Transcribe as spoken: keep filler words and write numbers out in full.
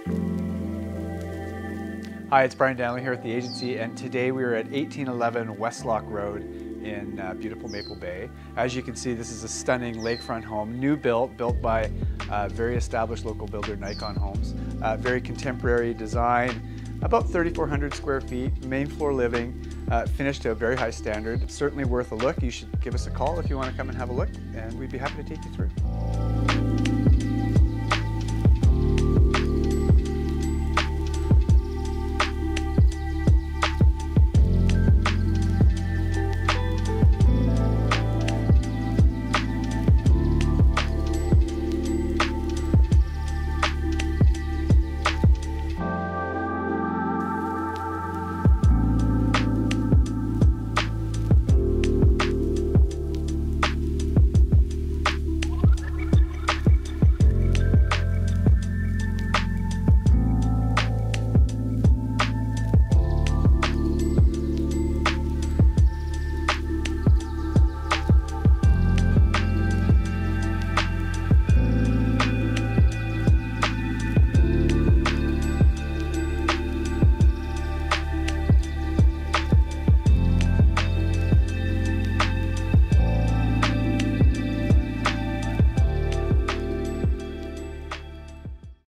Hi, it's Brian Danley here at the agency, and today we are at eighteen eleven Westlock Road in uh, beautiful Maple Bay. As you can see, this is a stunning lakefront home, new built, built by uh, very established local builder Nikon Homes. Uh, very contemporary design, about thirty-four hundred square feet, main floor living, uh, finished to a very high standard. Certainly worth a look. You should give us a call if you want to come and have a look, and we'd be happy to take you through.